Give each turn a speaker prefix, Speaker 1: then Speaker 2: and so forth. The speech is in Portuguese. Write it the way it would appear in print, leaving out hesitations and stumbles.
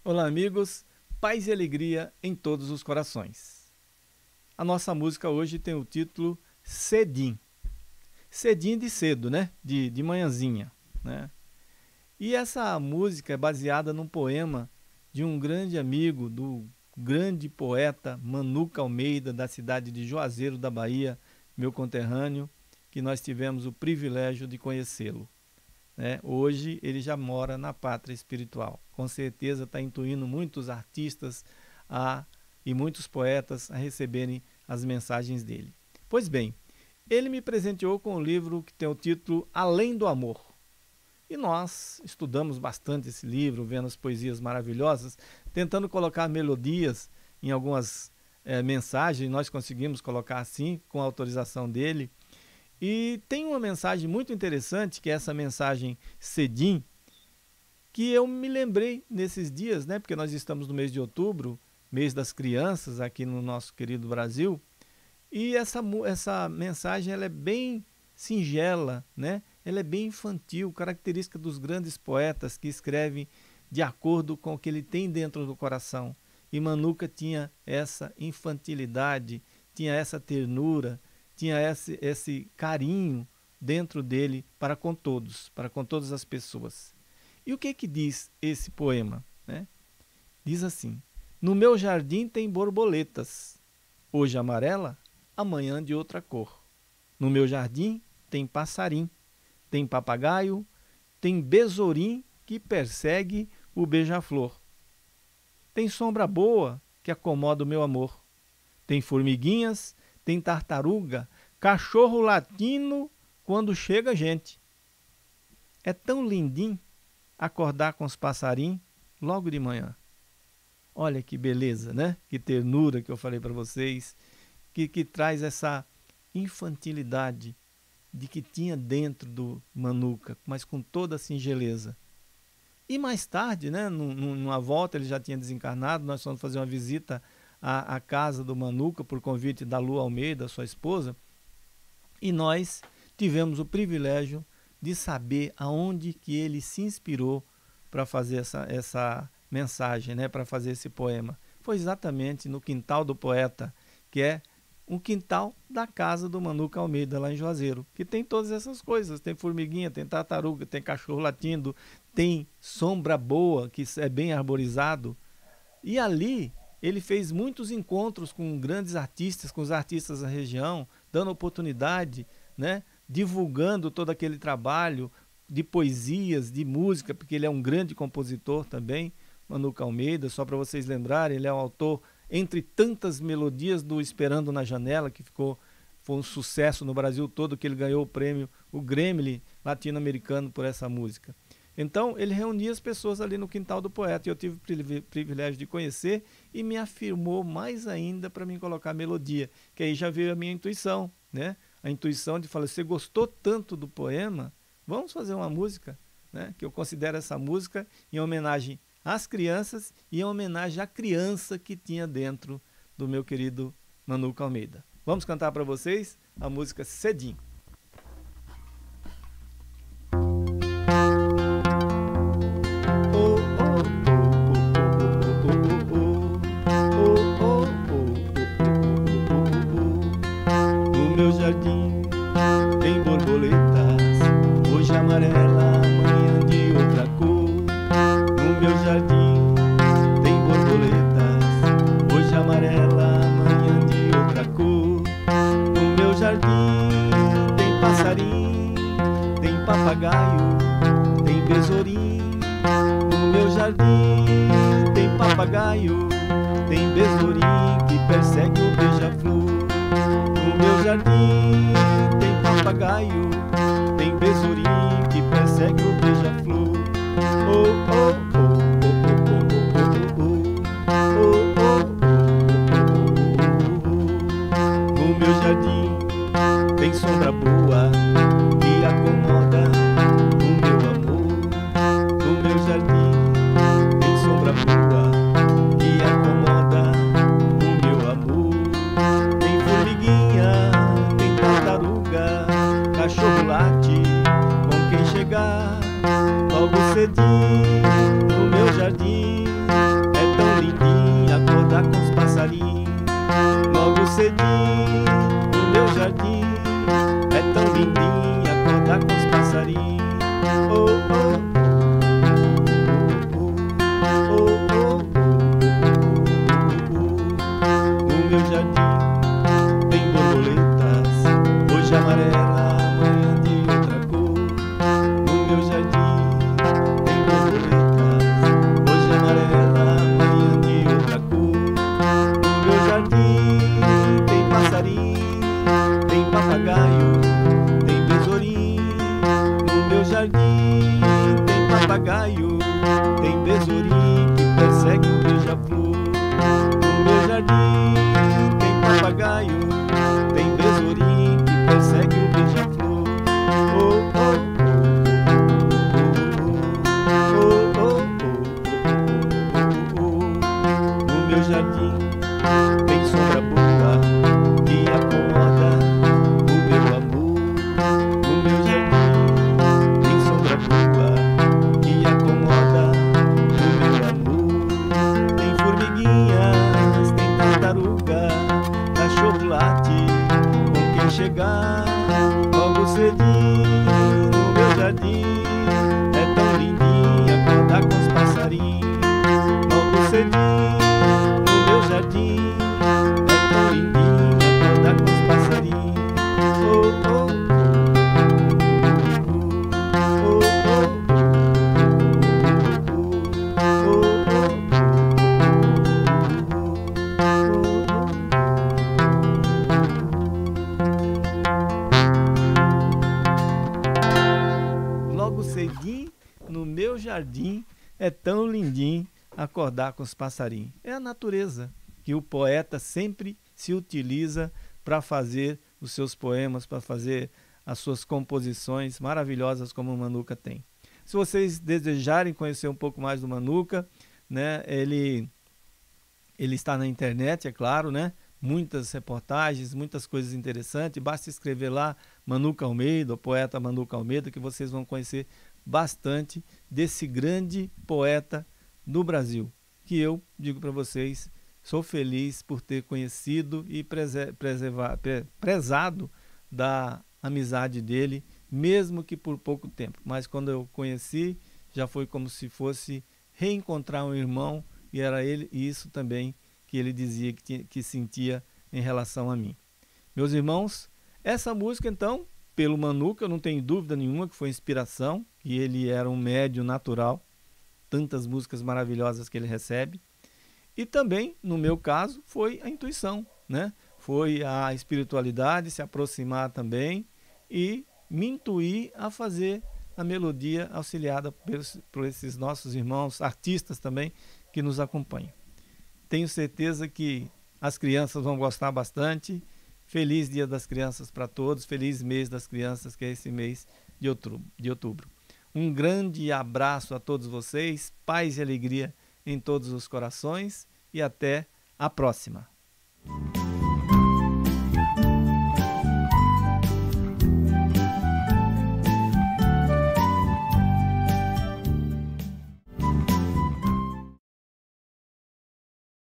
Speaker 1: Olá, amigos, paz e alegria em todos os corações. A nossa música hoje tem o título Cedim. Cedim de cedo, né? De manhãzinha, né? E essa música é baseada num poema de um grande amigo, do grande poeta Manuca Almeida, da cidade de Juazeiro da Bahia, meu conterrâneo, que nós tivemos o privilégio de conhecê-lo. Hoje ele já mora na pátria espiritual. Com certeza está intuindo muitos artistas e muitos poetas a receberem as mensagens dele. Pois bem, ele me presenteou com um livro que tem o título Além do Amor. E nós estudamos bastante esse livro, vendo as poesias maravilhosas, tentando colocar melodias em algumas mensagens. Nós conseguimos colocar assim, com a autorização dele. E tem uma mensagem muito interessante, que é essa mensagem Cedim, que eu me lembrei nesses dias, né? Porque nós estamos no mês de outubro, mês das crianças aqui no nosso querido Brasil. E essa mensagem ela é bem singela, né? Ela é bem infantil, característica dos grandes poetas que escrevem de acordo com o que ele tem dentro do coração. E Manuca tinha essa infantilidade, tinha essa ternura, tinha esse carinho dentro dele para com todos, para com todas as pessoas. E o que diz esse poema, né? Diz assim: no meu jardim tem borboletas, hoje amarela, amanhã de outra cor. No meu jardim tem passarim, tem papagaio, tem besourim que persegue o beija-flor. Tem sombra boa que acomoda o meu amor. Tem formiguinhas, tem tartaruga, cachorro latino quando chega gente. É tão lindinho acordar com os passarinhos logo de manhã. Olha que beleza, né? Que ternura que eu falei para vocês, que traz essa infantilidade de que tinha dentro do Manuca, mas com toda a singeleza. E mais tarde, né, numa volta, ele já tinha desencarnado, nós fomos fazer uma visita à casa do Manuca por convite da Lu Almeida, sua esposa, e nós tivemos o privilégio de saber aonde que ele se inspirou para fazer essa mensagem, né, para fazer esse poema. Foi exatamente no quintal do poeta, que é um quintal da casa do Manuca Almeida, lá em Juazeiro, que tem todas essas coisas. Tem formiguinha, tem tartaruga, tem cachorro latindo, tem sombra boa, que é bem arborizado. E ali ele fez muitos encontros com grandes artistas, com os artistas da região, dando oportunidade, né, divulgando todo aquele trabalho de poesias, de música, porque ele é um grande compositor também, Manuca Almeida. Só para vocês lembrarem, ele é um autor, entre tantas melodias, do Esperando na Janela, que foi um sucesso no Brasil todo, que ele ganhou o prêmio, o Grammy latino-americano, por essa música. Então, ele reunia as pessoas ali no quintal do poeta, e eu tive o privilégio de conhecer, e me afirmou mais ainda para mim colocar melodia, que aí já veio a minha intuição, né? A intuição de falar: você gostou tanto do poema, vamos fazer uma música, né? Que eu considero essa música em homenagem às crianças e em homenagem à criança que tinha dentro do meu querido Manuca Almeida. Vamos cantar para vocês a música Cedim. No meu jardim tem borboletas, hoje amarela, amanhã de outra cor. No meu jardim tem borboletas, hoje amarela, amanhã de outra cor. No meu jardim tem passarim, tem papagaio, tem besourim. No meu jardim tem papagaio, tem besourim que persegue o beija-flor. No meu jardim tem papagaio, tem besourim que persegue o beija-flor. Oh, oh, oh, oh, oh, oh, oh, oh. No meu jardim tem sombra boa que acomoda o meu amor. No meu jardim tem sombra boa que acomoda o meu amor. Tem formiguinha, tem tartaruga, cachorro late com quem chegar logo cedinho. meu jardim tem sombra boa que acomoda o meu amor. No meu jardim tem sombra boa que acomoda o meu amor. Tem formiguinhas, tem tartaruga, cachorro late com quem chegar logo cedinho. No meu jardim é tão lindinho acordar com os passarinhos. Logo cedinho no meu jardim é tão lindinho acordar com os passarinhos. Oh, oh, oh, oh, logo cedinho no meu jardim é tão lindinho acordar com os passarinhos. É a natureza que o poeta sempre se utiliza para fazer os seus poemas, para fazer as suas composições maravilhosas como o Manuca tem. Se vocês desejarem conhecer um pouco mais do Manuca, né, ele está na internet, é claro, né? Muitas reportagens, muitas coisas interessantes. Basta escrever lá Manuca Almeida, o poeta Manuca Almeida, que vocês vão conhecer bastante desse grande poeta do Brasil, que eu digo para vocês, sou feliz por ter conhecido e prezado da amizade dele, mesmo que por pouco tempo. Mas quando eu conheci, já foi como se fosse reencontrar um irmão, e era ele, isso também que ele dizia que sentia em relação a mim. Meus irmãos, essa música então, pelo Manuca, eu não tenho dúvida nenhuma que foi inspiração, que ele era um médium natural, tantas músicas maravilhosas que ele recebe. E também, no meu caso, foi a intuição, né? Foi a espiritualidade se aproximar também e me intuir a fazer a melodia auxiliada por esses nossos irmãos artistas também que nos acompanham. Tenho certeza que as crianças vão gostar bastante. Feliz Dia das Crianças para todos, feliz mês das crianças, que é esse mês de outubro. Um grande abraço a todos vocês, paz e alegria em todos os corações e até a próxima.